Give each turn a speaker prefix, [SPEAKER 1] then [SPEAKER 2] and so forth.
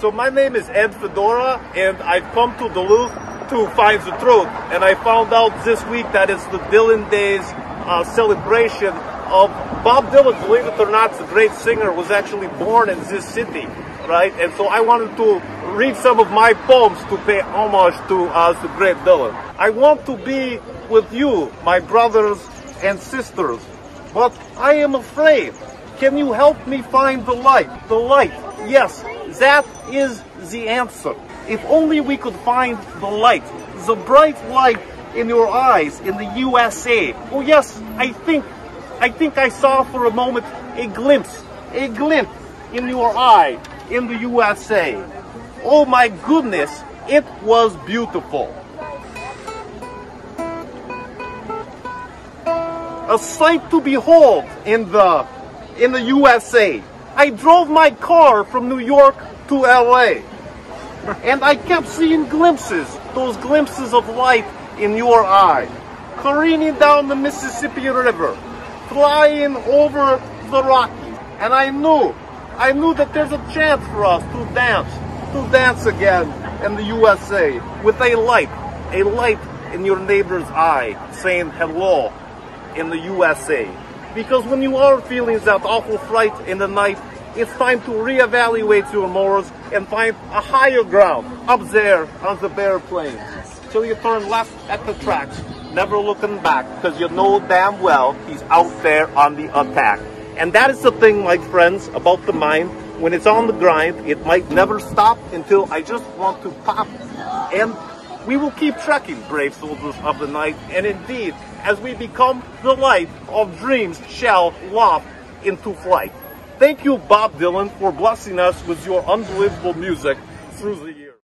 [SPEAKER 1] So my name is Ed Fedora, and I've come to Duluth to find the truth. And I found out this week that it's the Dylan Days celebration of Bob Dylan. Believe it or not, the great singer was actually born in this city, right? And so I wanted to read some of my poems to pay homage to the great Dylan. I want to be with you, my brothers and sisters, but I am afraid. Can you help me find the light? The light, yes, that is the answer. If only we could find the light, the bright light in your eyes in the USA. Oh yes, I think I saw for a moment a glimpse in your eye in the USA. Oh my goodness, it was beautiful. A sight to behold in the USA. I drove my car from New York to LA, and I kept seeing glimpses, those glimpses of light in your eye, careening down the Mississippi River, flying over the Rockies, and I knew that there's a chance for us to dance again in the USA with a light in your neighbor's eye, saying hello in the USA. Because when you are feeling that awful fright in the night, it's time to reevaluate your morals and find a higher ground up there on the bare plains. So you turn left at the tracks, never looking back, because you know damn well he's out there on the attack. And that is the thing, my friends, about the mind. When it's on the grind, it might never stop until I just want to pop. And we will keep trekking, brave soldiers of the night. And indeed, as we become the light of dreams shall loft into flight. Thank you, Bob Dylan, for blessing us with your unbelievable music through the years.